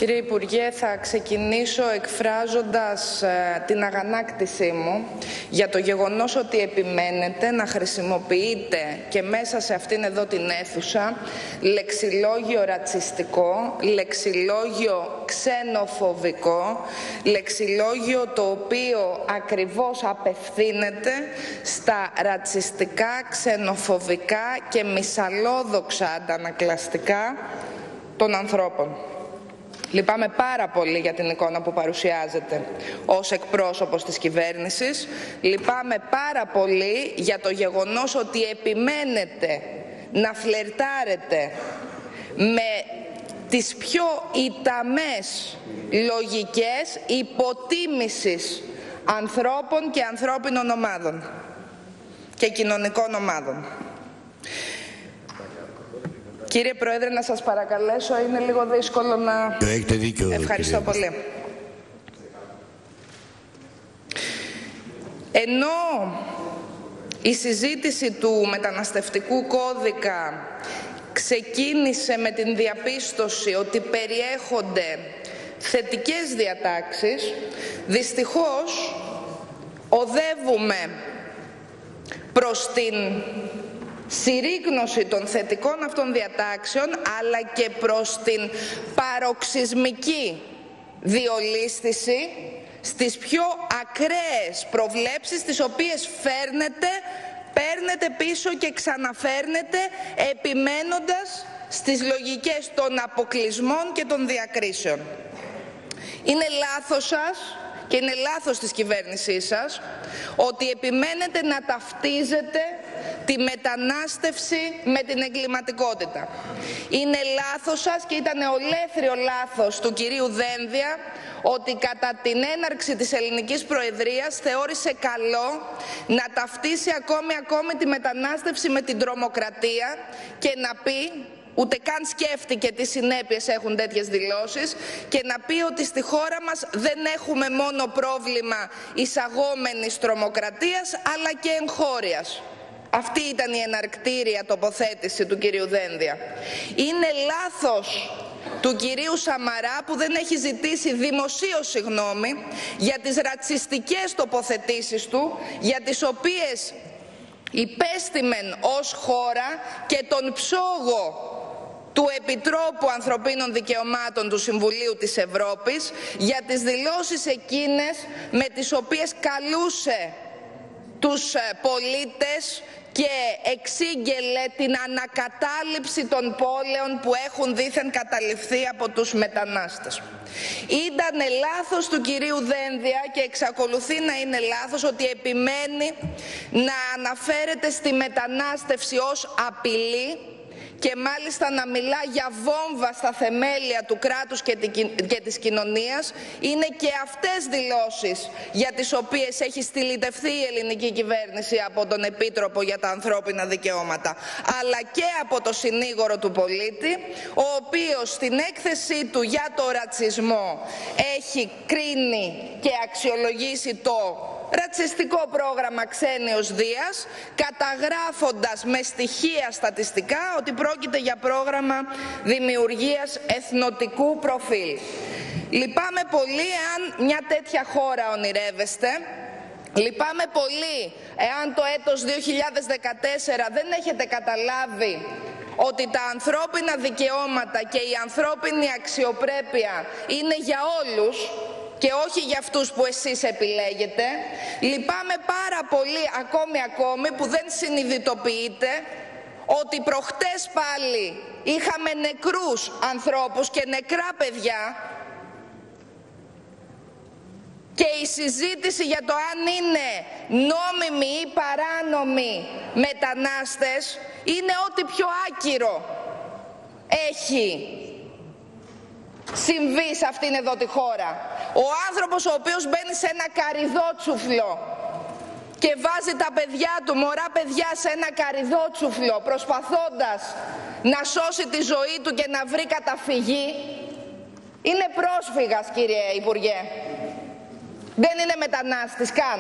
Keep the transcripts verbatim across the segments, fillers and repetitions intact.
Κύριε Υπουργέ, θα ξεκινήσω εκφράζοντας ε, την αγανάκτησή μου για το γεγονός ότι επιμένετε να χρησιμοποιείτε και μέσα σε αυτήν εδώ την αίθουσα λεξιλόγιο ρατσιστικό, λεξιλόγιο ξενοφοβικό, λεξιλόγιο το οποίο ακριβώς απευθύνεται στα ρατσιστικά, ξενοφοβικά και μυσαλλόδοξα αντανακλαστικά των ανθρώπων. Λυπάμαι πάρα πολύ για την εικόνα που παρουσιάζεται ως εκπρόσωπος της κυβέρνησης. Λυπάμαι πάρα πολύ για το γεγονός ότι επιμένετε να φλερτάρετε με τις πιο ηταμές λογικές υποτίμησης ανθρώπων και ανθρώπινων ομάδων και κοινωνικών ομάδων. Κύριε Πρόεδρε, να σας παρακαλέσω, είναι λίγο δύσκολο να... Έχετε δίκιο. Ευχαριστώ κύριε. πολύ. Ενώ η συζήτηση του μεταναστευτικού κώδικα ξεκίνησε με την διαπίστωση ότι περιέχονται θετικές διατάξεις, δυστυχώς οδεύουμε προς την συρρίκνωση των θετικών αυτών διατάξεων, αλλά και προς την παροξυσμική διολίσθηση στις πιο ακραίες προβλέψεις, τις οποίες φέρνετε, παίρνετε πίσω και ξαναφέρνετε, επιμένοντας στις λογικές των αποκλεισμών και των διακρίσεων. Είναι λάθος σας και είναι λάθος της κυβέρνησής σας ότι επιμένετε να ταυτίζετε τη μετανάστευση με την εγκληματικότητα. Είναι λάθος σας και ήταν ολέθριο λάθος του κυρίου Δένδια ότι κατά την έναρξη της ελληνικής προεδρίας θεώρησε καλό να ταυτίσει ακόμη ακόμη τη μετανάστευση με την τρομοκρατία και να πει, ούτε καν σκέφτηκε τι συνέπειες έχουν τέτοιες δηλώσεις, και να πει ότι στη χώρα μας δεν έχουμε μόνο πρόβλημα εισαγόμενης τρομοκρατίας αλλά και εγχώριας. Αυτή ήταν η εναρκτήρια τοποθέτηση του κυρίου Δένδια. Είναι λάθος του κυρίου Σαμαρά που δεν έχει ζητήσει δημοσίως συγγνώμη για τις ρατσιστικές τοποθετήσεις του, για τις οποίες υπέστημεν ως χώρα και τον ψόγο του Επιτρόπου Ανθρωπίνων Δικαιωμάτων του Συμβουλίου της Ευρώπης, για τις δηλώσεις εκείνες με τις οποίες καλούσε τους πολίτες και εξήγελε την ανακατάληψη των πόλεων που έχουν δήθεν καταληφθεί από τους μετανάστες. Ήταν λάθος του κυρίου Δένδια και εξακολουθεί να είναι λάθος ότι επιμένει να αναφέρεται στη μετανάστευση ως απειλή και μάλιστα να μιλά για βόμβα στα θεμέλια του κράτους και της κοινωνίας. Είναι και αυτές δηλώσεις για τις οποίες έχει στυλιτευθεί η ελληνική κυβέρνηση από τον Επίτροπο για τα ανθρώπινα δικαιώματα, αλλά και από το συνήγορο του πολίτη, ο οποίος στην έκθεσή του για το ρατσισμό έχει κρίνει και αξιολογήσει το ρατσιστικό πρόγραμμα Ξένιος Δίας, καταγράφοντας με στοιχεία στατιστικά ότι πρόκειται για πρόγραμμα δημιουργίας εθνοτικού προφίλ. Λυπάμαι πολύ εάν μια τέτοια χώρα ονειρεύεστε. Λυπάμαι πολύ εάν το έτος δύο χιλιάδες δεκατέσσερα δεν έχετε καταλάβει ότι τα ανθρώπινα δικαιώματα και η ανθρώπινη αξιοπρέπεια είναι για όλους και όχι για αυτούς που εσείς επιλέγετε. Λυπάμαι πάρα πολύ ακόμη ακόμη που δεν συνειδητοποιείτε ότι προχτές πάλι είχαμε νεκρούς ανθρώπους και νεκρά παιδιά και η συζήτηση για το αν είναι νόμιμοι ή παράνομοι μετανάστες είναι ό,τι πιο άκυρο έχει συμβεί σε αυτήν εδώ τη χώρα. Ο άνθρωπος ο οποίος μπαίνει σε ένα καρυδότσουφλο και βάζει τα παιδιά του, μωρά παιδιά, σε ένα καρυδότσουφλο προσπαθώντας να σώσει τη ζωή του και να βρει καταφυγή, είναι πρόσφυγας, κύριε Υπουργέ. Δεν είναι μετανάστης καν.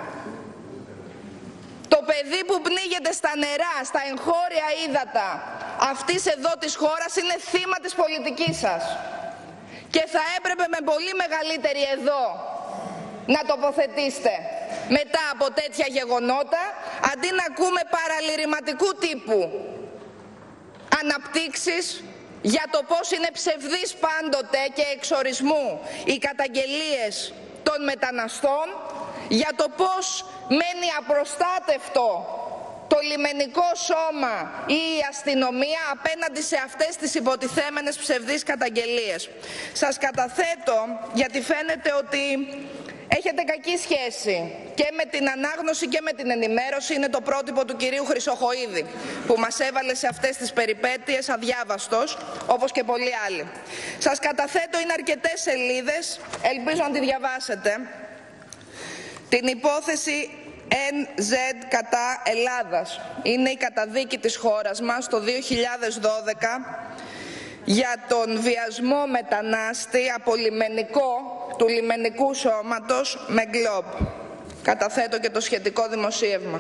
Το παιδί που πνίγεται στα νερά, στα εγχώρια ύδατα αυτής εδώ της χώρας είναι θύμα της πολιτικής σας. και θα έπρεπε με πολύ μεγαλύτερη εδώ να τοποθετήσετε μετά από τέτοια γεγονότα, αντί να ακούμε παραλυρηματικού τύπου αναπτύξεις για το πώς είναι ψευδείς πάντοτε και εξορισμού οι καταγγελίες των μεταναστών, για το πώς μένει απροστάτευτο το λιμενικό σώμα ή η αστυνομία απέναντι σε αυτές τις υποτιθέμενες ψευδείς καταγγελίες. Σας καταθέτω γιατί φαίνεται ότι έχετε κακή σχέση και με την ανάγνωση και με την ενημέρωση. Είναι το πρότυπο του κυρίου Χρυσοχοΐδη που μας έβαλε σε αυτές τις περιπέτειες αδιάβαστος, όπως και πολλοί άλλοι. Σας καταθέτω, είναι αρκετές σελίδες, ελπίζω να τη διαβάσετε, την υπόθεση εν ζετ κατά Ελλάδας. Είναι η καταδίκη της χώρας μας το δύο χιλιάδες δώδεκα για τον βιασμό μετανάστη από λιμενικό, του λιμενικού σώματος με γκλόπ. Καταθέτω και το σχετικό δημοσίευμα.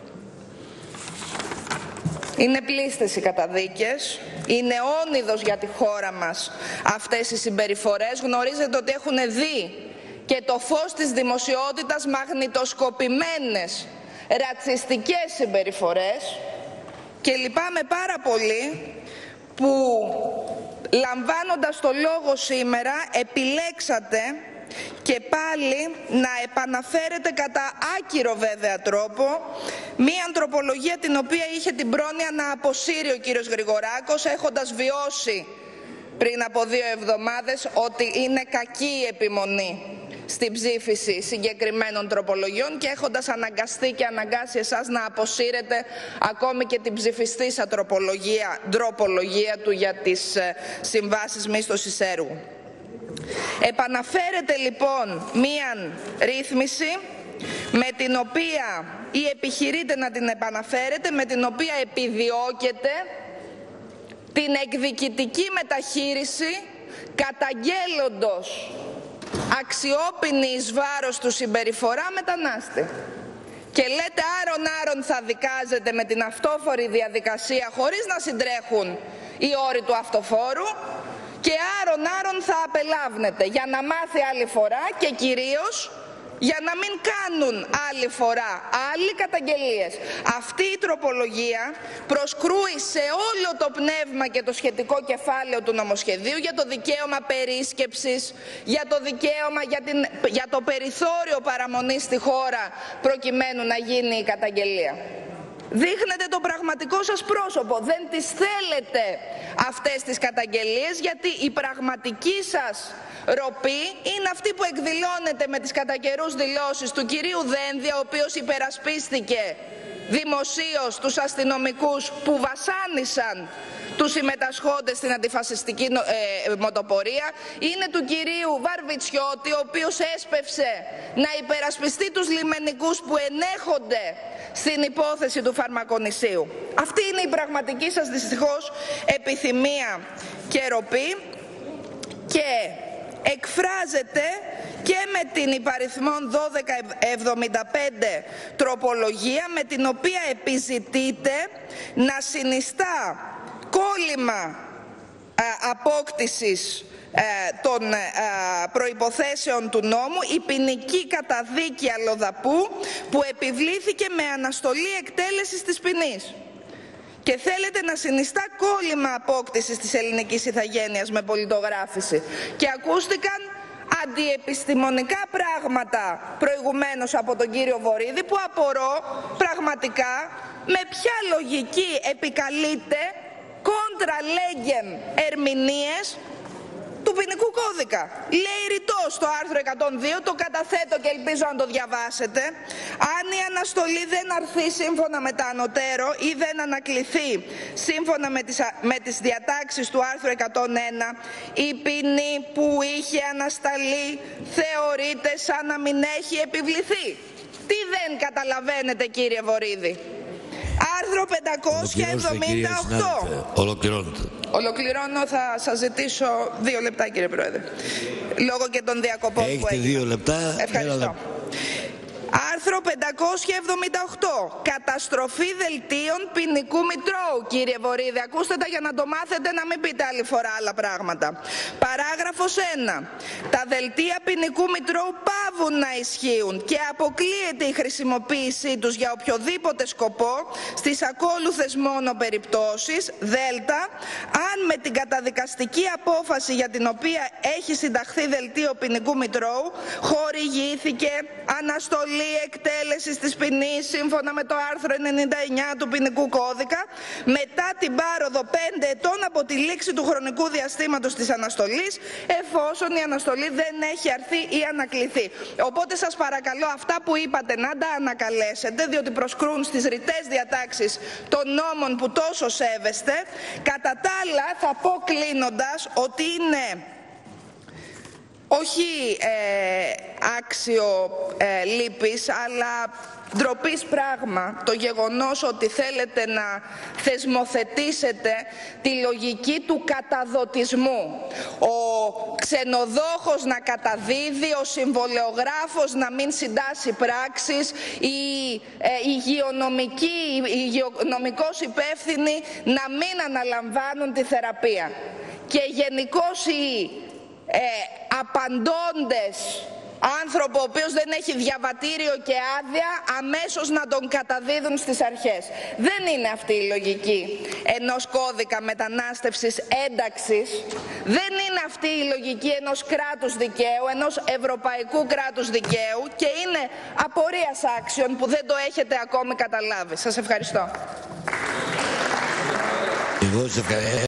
Είναι πλήστες οι καταδίκες, είναι όνειδος για τη χώρα μας αυτές οι συμπεριφορές. Γνωρίζετε ότι έχουν δει και το φως της δημοσιότητας μαγνητοσκοπημένες ρατσιστικές συμπεριφορές και λυπάμαι πάρα πολύ που λαμβάνοντας το λόγο σήμερα επιλέξατε και πάλι να επαναφέρετε κατά άκυρο βέβαια τρόπο μία τροπολογία την οποία είχε την πρόνοια να αποσύρει ο κύριος Γρηγοράκος, έχοντας βιώσει πριν από δύο εβδομάδες ότι είναι κακή η επιμονή στην ψήφιση συγκεκριμένων τροπολογιών και έχοντας αναγκαστεί και αναγκάσει εσάς να αποσύρετε ακόμη και την ψηφιστήσα τροπολογία, τροπολογία του για τις συμβάσεις μίσθωσης έργου. Επαναφέρεται λοιπόν μία ρύθμιση με την οποία ή επιχειρείτε να την επαναφέρετε, με την οποία επιδιώκεται την εκδικητική μεταχείριση καταγγέλλοντος αξιόπινη εις βάρος του συμπεριφορά μετανάστη. Και λέτε άρον άρον θα δικάζεται με την αυτόφορη διαδικασία χωρίς να συντρέχουν οι όροι του αυτοφόρου και άρον άρον θα απελάβνεται για να μάθει άλλη φορά και κυρίως για να μην κάνουν άλλη φορά άλλη καταγγελίες. Αυτή η τροπολογία προσκρούει σε όλο το πνεύμα και το σχετικό κεφάλαιο του νομοσχεδίου για το δικαίωμα περίσκεψης, για το δικαίωμα για, την, για το περιθώριο παραμονής στη χώρα προκειμένου να γίνει η καταγγελία. Δείχνετε το πραγματικό σας πρόσωπο. Δεν τις θέλετε αυτές τις καταγγελίες γιατί η πραγματική σας ροπή είναι αυτή που εκδηλώνεται με τις κατά καιρούς δηλώσεις του κυρίου Δένδια, ο οποίος υπερασπίστηκε δημοσίως τους αστυνομικούς που βασάνισαν τους συμμετασχόντες στην αντιφασιστική ε, μοτοπορία. Είναι του κυρίου Βαρβιτσιώτη, ο οποίος έσπευσε να υπερασπιστεί τους λιμενικούς που ενέχονται στην υπόθεση του Φαρμακονησίου. Αυτή είναι η πραγματική σας δυστυχώς επιθυμία και ροπή και εκφράζεται και με την υπαριθμόν δώδεκα εβδομήντα πέντε τροπολογία με την οποία επιζητείτε να συνιστά κόλλημα ε, απόκτησης ε, των ε, προϋποθέσεων του νόμου η ποινική καταδίκη αλλοδαπού που επιβλήθηκε με αναστολή εκτέλεσης της ποινής. Και θέλετε να συνιστά κόλλημα απόκτησης της ελληνικής ηθαγένειας με πολιτογράφηση. Και ακούστηκαν αντιεπιστημονικά πράγματα προηγουμένως από τον κύριο Βορίδη που απορώ πραγματικά με ποια λογική επικαλείται κόντρα λέγεν ερμηνείες του ποινικού κώδικα. Λέει ρητός στο άρθρο εκατόν δύο, το καταθέτω και ελπίζω να το διαβάσετε, αν η αναστολή δεν αρθεί σύμφωνα με τα ανωτέρω ή δεν ανακληθεί σύμφωνα με τις, με τις διατάξεις του άρθρου εκατόν ένα, η ποινή που είχε ανασταλεί θεωρείται σαν να μην έχει επιβληθεί. Τι δεν καταλαβαίνετε κύριε Βορίδη? Άρθρο πεντακόσια εβδομήντα οκτώ. Ολοκληρώνετε. Ολοκληρώνω, θα σας ζητήσω δύο λεπτά κύριε Πρόεδρε. Λόγω και των διακοπών Έχετε που έγιναν. δύο λεπτά. Ευχαριστώ. Άρθρο πεντακόσια εβδομήντα οκτώ. Καταστροφή δελτίων ποινικού μητρώου. Κύριε Βορίδη, ακούστε τα για να το μάθετε, να μην πείτε άλλη φορά άλλα πράγματα. Παράγραφος ένα. Τα δελτία ποινικού μητρώου παύουν να ισχύουν και αποκλείεται η χρησιμοποίησή τους για οποιοδήποτε σκοπό στις ακόλουθες μόνο περιπτώσεις. Δέλτα, αν με την καταδικαστική απόφαση για την οποία έχει συνταχθεί δελτίο ποινικού μητρώου χορηγήθηκε αναστολή εκτέλεσης της ποινής σύμφωνα με το άρθρο ενενήντα εννιά του ποινικού κώδικα μετά την πάροδο πέντε ετών από τη λήξη του χρονικού διαστήματος της αναστολής, εφόσον η αναστολή δεν έχει αρθεί ή ανακληθεί. Οπότε σας παρακαλώ αυτά που είπατε να τα ανακαλέσετε, διότι προσκρούν στις ρητές διατάξεις των νόμων που τόσο σέβεστε. Κατά τα άλλα θα πω κλείνοντας ότι είναι όχι ε, άξιο ε, λύπης, αλλά ντροπής πράγμα το γεγονός ότι θέλετε να θεσμοθετήσετε τη λογική του καταδοτισμού. Ο ξενοδόχος να καταδίδει, ο συμβολεογράφος να μην συντάσσει πράξεις, οι ε, υγειονομικοί, οι υγειονομικώς υπεύθυνοι να μην αναλαμβάνουν τη θεραπεία. Και γενικώς οι Ε, απαντώντες, άνθρωπο ο οποίος δεν έχει διαβατήριο και άδεια, αμέσως να τον καταδίδουν στις αρχές. Δεν είναι αυτή η λογική ενός κώδικα μετανάστευσης ένταξης. Δεν είναι αυτή η λογική ενός κράτους δικαίου, ενός ευρωπαϊκού κράτους δικαίου, και είναι απορίας άξιων που δεν το έχετε ακόμη καταλάβει. Σας ευχαριστώ.